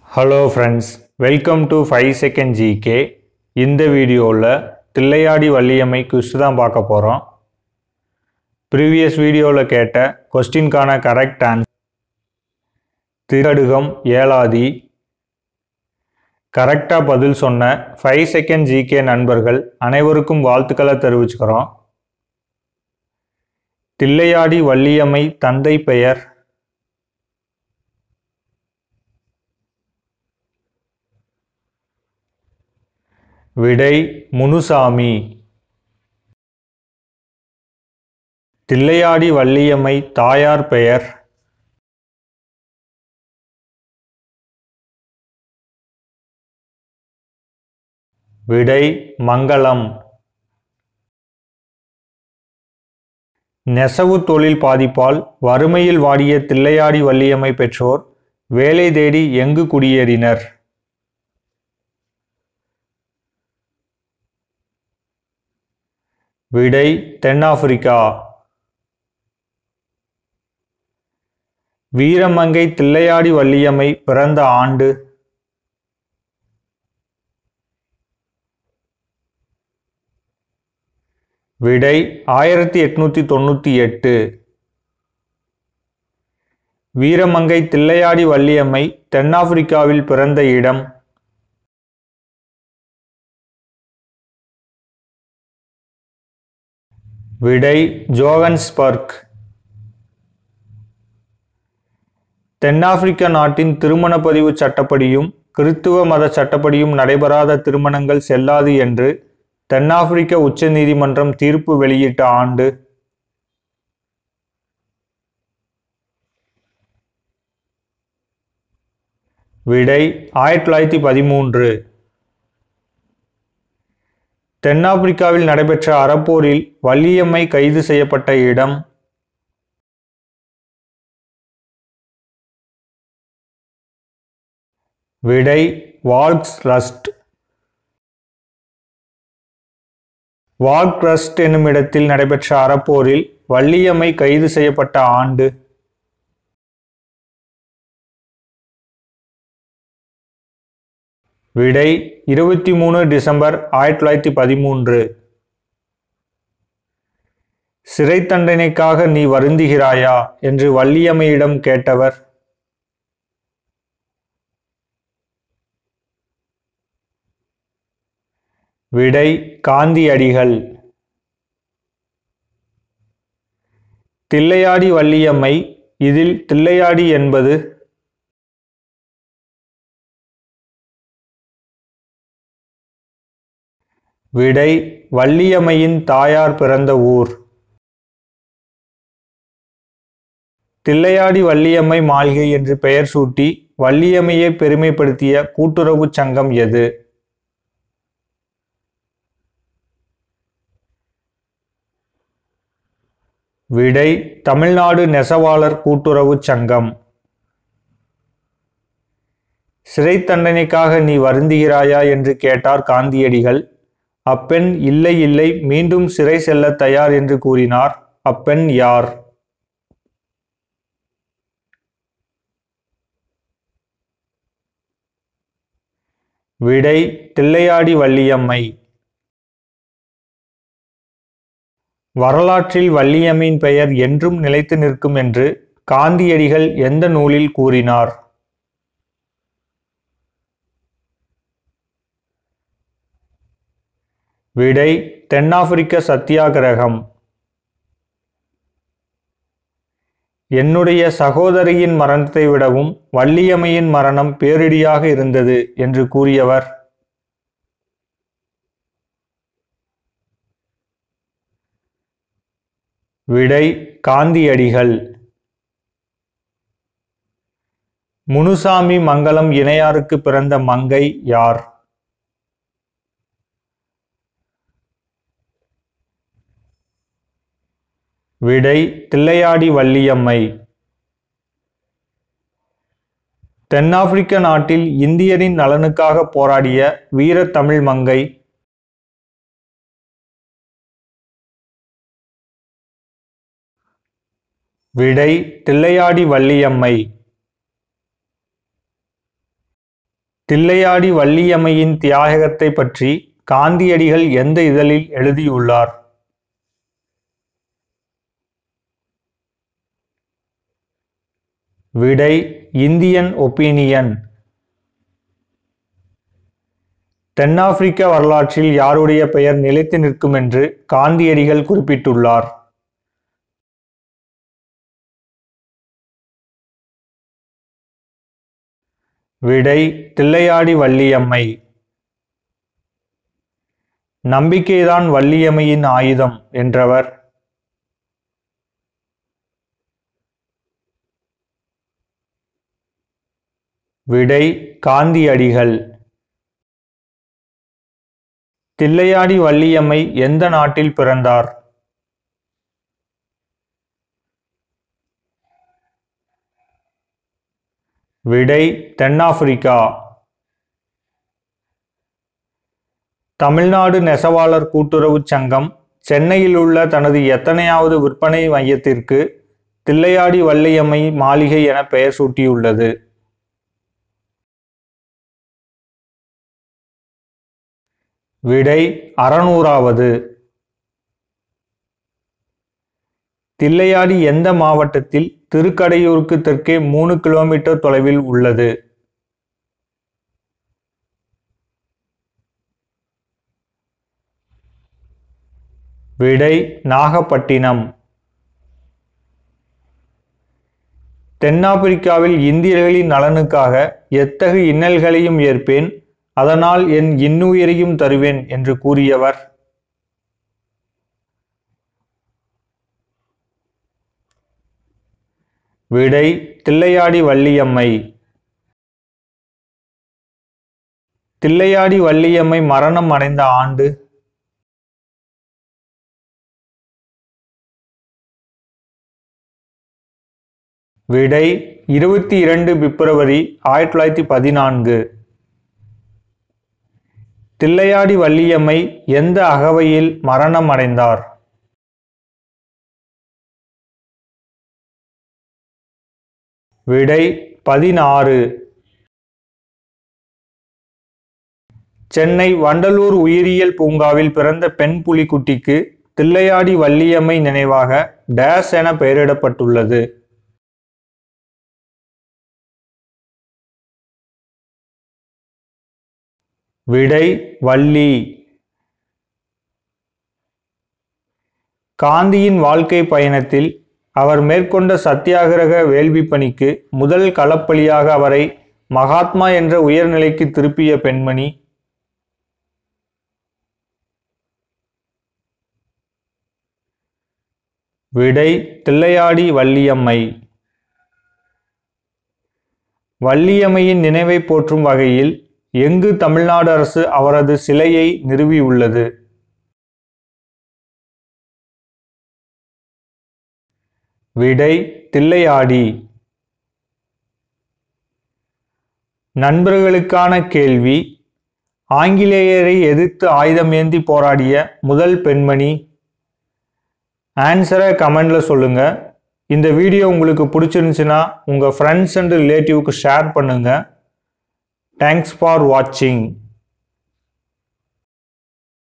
Hello friends, welcome to 5 second GK. இந்த வீடியோவில் Thillaiyadi Valliammai quiz தான் பார்க்க போகிறோம். ப்ரீவியஸ் வீடியோவில் கேட்ட கொஸ்டின்கான கரெக்ட் ஆன்சர் திகடுகம் ஏலாதி. கரெக்டாக பதில் சொன்ன 5 செகண்ட் GK நண்பர்கள் அனைவருக்கும் வாழ்த்துக்களை தெரிவிச்சுக்கிறோம். தில்லையாடி வள்ளியம்மை தந்தை பெயர்? விடை முனுசாமி. தில்லையாடி வள்ளியம்மை தாயார் பெயர்? விடை மங்களம். நெசவு தொழில் பாதிப்பால் வறுமையில் வாடிய தில்லையாடி வள்ளியம்மை பெற்றோர் வேலை தேடி எங்கு குடியேறினர்? விடை தென்னாப்பிரிக்கா. வீரமங்கை தில்லையாடி வள்ளியம்மை பிறந்த ஆண்டு? விடை 1898. வீரமங்கை தில்லையாடி வள்ளியம்மை தென்னாப்பிரிக்காவில் பிறந்த இடம்? விடை ஜோகன்ஸ்பர்க். தென்னாப்பிரிக்க நாட்டின் திருமண பதிவு சட்டப்படியும் கிறித்துவ மத சட்டப்படியும் நடைபெறாத திருமணங்கள் செல்லாது என்று தென்னாப்பிரிக்க உச்ச நீதிமன்றம் தீர்ப்பு வெளியிட்ட ஆண்டு? விடை 1913. தென்னாப்பிரிக்காவில் நடைபெற்ற அறப்போரில் வள்ளியம்மை கைது செய்யப்பட்ட இடம்? விடை வால்க்ஸ்ரஸ்ட். வால்க்ஸ்ரஸ்ட் என்னும் இடத்தில் நடைபெற்ற அறப்போரில் வள்ளியம்மை கைது செய்யப்பட்ட ஆண்டு? விடை 23 டிசம்பர் 1913. சிறை தண்டனைக்காக நீ வருந்துகிறாயா என்று வள்ளியம்மையிடம் கேட்டவர்? விடை காந்தியடிகள். தில்லையாடி வள்ளியம்மை, இதில் தில்லையாடி என்பது? விடை வள்ளியம்மையின் தாயார் பிறந்த ஊர். தில்லையாடி வள்ளியம்மை மாளிகை என்று பெயர் சூட்டி வள்ளியம்மையை பெருமைப்படுத்திய கூட்டுறவு சங்கம் எது? விடை தமிழ்நாடு நெசவாளர் கூட்டுறவு சங்கம். சிறை தண்டனைக்காக நீ வருந்துகிறாயா என்று கேட்டார் காந்தியடிகள். அப்பெண் இல்லை இல்லை, மீண்டும் சிறை செல்ல தயார் என்று கூறினார். அப்பெண் யார்? விடை தில்லையாடி வள்ளியம்மை. வரலாற்றில் வள்ளியம்மையின் பெயர் என்றும் நிலைத்து நிற்கும் என்று காந்தியடிகள் எந்த நூலில் கூறினார்? விடை தென்னாப்பிரிக்க சத்தியாகிரகம். என்னுடைய சகோதரியின் மரணத்தை விடவும் வள்ளியம்மையின் மரணம் பேரிடியாக இருந்தது என்று கூறியவர்? விடை காந்தியடிகள். முனுசாமி மங்கலம் இணையாருக்கு பிறந்த மங்கை யார்? விடை தில்லையாடி வள்ளியம்மை. தென்னாப்பிரிக்க நாட்டில் இந்தியரின் நலனுக்காக போராடிய வீர தமிழ் மங்கை? விடை தில்லையாடி வள்ளியம்மை. தில்லையாடி வள்ளியம்மையின் தியாகத்தை பற்றி காந்தியடிகள் எந்த இதழில் எழுதியுள்ளார்? விடை இந்தியன் ஒப்பீனியன். தென்னாப்பிரிக்க வரலாற்றில் யாருடைய பெயர் நிலைத்து நிற்கும் என்று காந்தியடிகள் குறிப்பிட்டுள்ளார்? விடை தில்லையாடி வள்ளியம்மை. நம்பிக்கைதான் வள்ளியம்மையின் ஆயுதம் என்றவர்? விடை காந்தியடிகள். தில்லையாடி வள்ளியம்மை எந்த நாட்டில் பிறந்தார்? விடை தென்னாப்பிரிக்கா. தமிழ்நாடு நெசவாளர் கூட்டுறவு சங்கம் சென்னையில் உள்ள தனது எத்தனையாவது விற்பனை மையத்திற்கு தில்லையாடி வள்ளியம்மை மாளிகை என பெயர் சூட்டியுள்ளது? விடை 600வது. தில்லையாடி எந்த மாவட்டத்தில் திருக்கடையூருக்கு தெற்கே 3 கிலோமீட்டர் தொலைவில் உள்ளது? விடை நாகப்பட்டினம். தென்னாப்பிரிக்காவில் இந்தியர்களின் நலனுக்காக எத்தகைய இன்னல்களையும் ஏற்பேன், அதனால் என் இன்னுயிரையும் தருவேன் என்று கூறியவர்? விடை தில்லையாடி வள்ளியம்மை. தில்லையாடி வள்ளியம்மை மரணம் அடைந்த ஆண்டு? விடை 22 பிப்ரவரி 1914. தில்லையாடி வள்ளியம்மை எந்த அகவையில் மரணம் அடைந்தார்? விடை 16. சென்னை வண்டலூர் உயிரியல் பூங்காவில் பிறந்த பெண் புலிக்குட்டிக்கு தில்லையாடி வள்ளியம்மை நினைவாக டேஸ் என பெயரிடப்பட்டுள்ளது? விடை வள்ளி. காந்தியின் வாழ்க்கை பயணத்தில் அவர் மேற்கொண்ட சத்தியாகிரக வேள்வி பணிக்கு முதல் களப்பலியாக அவரை மகாத்மா என்ற உயர்நிலைக்கு திருப்பிய பெண்மணி? விடை தில்லையாடி வள்ளியம்மை. வள்ளியம்மையின் நினைவை போற்றும் வகையில் எங்கு தமிழ்நாடு அரசு அவரது சிலையை நிறுவியுள்ளது? விடை தில்லையாடி. நண்பர்களுக்கான கேள்வி: ஆங்கிலேயரை எதிர்த்து ஆயுதம் ஏந்தி போராடிய முதல் பெண்மணி? ஆன்சரை கமெண்ட்ல சொல்லுங்க. இந்த வீடியோ உங்களுக்கு பிடிச்சிருந்துச்சுன்னா உங்க ஃப்ரெண்ட்ஸ் அண்ட் ரிலேட்டிவ்க்கு ஷேர் பண்ணுங்க. Thanks for watching.